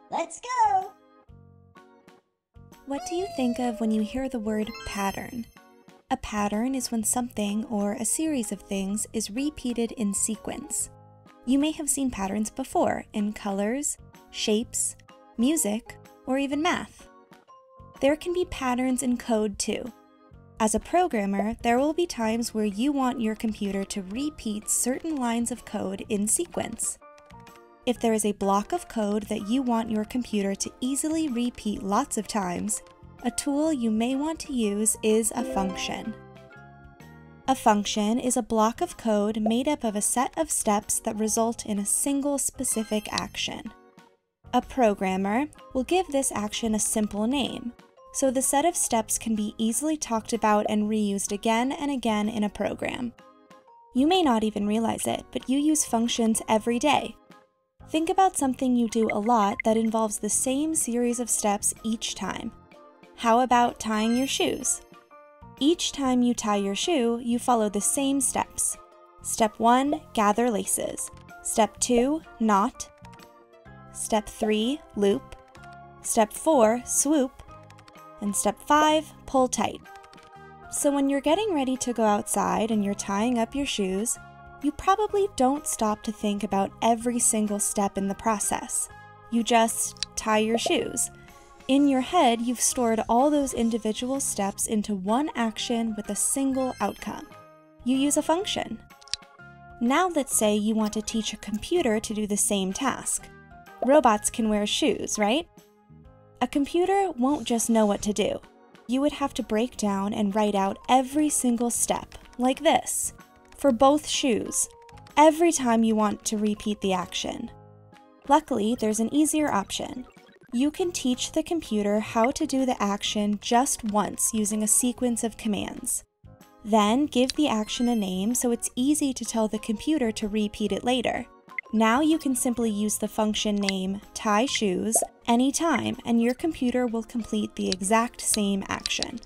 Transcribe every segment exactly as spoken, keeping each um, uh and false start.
Let's go! What do you think of when you hear the word pattern? A pattern is when something or a series of things is repeated in sequence. You may have seen patterns before in colors, shapes, music, or even math. There can be patterns in code too. As a programmer, there will be times where you want your computer to repeat certain lines of code in sequence. If there is a block of code that you want your computer to easily repeat lots of times, a tool you may want to use is a function. A function is a block of code made up of a set of steps that result in a single specific action. A programmer will give this action a simple name, so the set of steps can be easily talked about and reused again and again in a program. You may not even realize it, but you use functions every day. Think about something you do a lot that involves the same series of steps each time. How about tying your shoes? Each time you tie your shoe, you follow the same steps. Step one, gather laces. Step two, knot. Step three, loop. Step four, swoop. And step five, pull tight. So when you're getting ready to go outside and you're tying up your shoes, you probably don't stop to think about every single step in the process. You just tie your shoes. In your head, you've stored all those individual steps into one action with a single outcome. You use a function. Now let's say you want to teach a computer to do the same task. Robots can wear shoes, right? A computer won't just know what to do. You would have to break down and write out every single step, like this, for both shoes, every time you want to repeat the action. Luckily, there's an easier option. You can teach the computer how to do the action just once using a sequence of commands. Then give the action a name so it's easy to tell the computer to repeat it later. Now you can simply use the function name tie shoes anytime and your computer will complete the exact same action.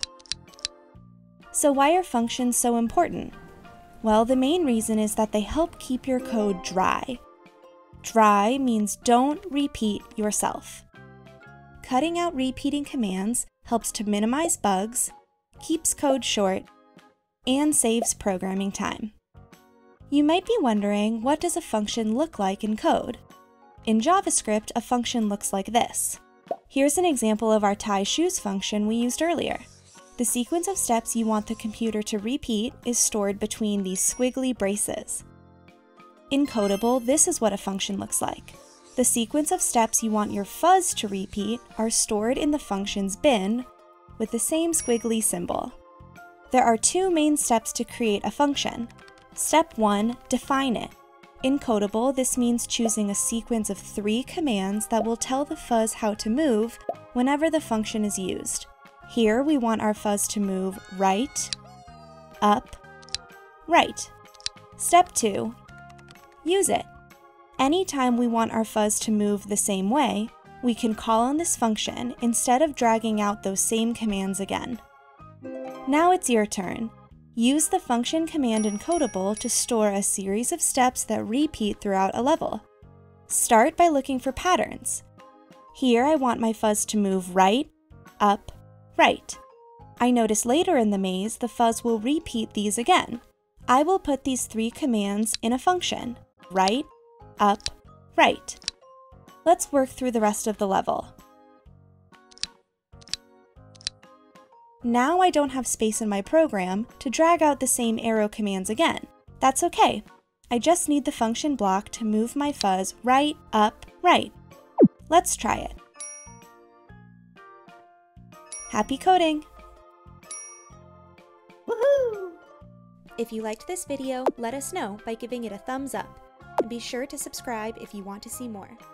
So why are functions so important? Well, the main reason is that they help keep your code dry. Dry means don't repeat yourself. Cutting out repeating commands helps to minimize bugs, keeps code short, and saves programming time. You might be wondering, what does a function look like in code? In JavaScript, a function looks like this. Here's an example of our tie shoes function we used earlier. The sequence of steps you want the computer to repeat is stored between these squiggly braces. In Codable, this is what a function looks like. The sequence of steps you want your fuzz to repeat are stored in the function's bin with the same squiggly symbol. There are two main steps to create a function. Step one, define it. In Codable, this means choosing a sequence of three commands that will tell the fuzz how to move whenever the function is used. Here, we want our fuzz to move right, up, right. Step two, use it. Anytime we want our fuzz to move the same way, we can call on this function instead of dragging out those same commands again. Now it's your turn. Use the function command in Codable to store a series of steps that repeat throughout a level. Start by looking for patterns. Here I want my fuzz to move right, up, right. I notice later in the maze the fuzz will repeat these again. I will put these three commands in a function, right, up, right. Let's work through the rest of the level. Now I don't have space in my program to drag out the same arrow commands again. That's okay. I just need the function block to move my fuzz right, up, right. Let's try it. Happy coding! Woohoo! If you liked this video, let us know by giving it a thumbs up. And be sure to subscribe if you want to see more.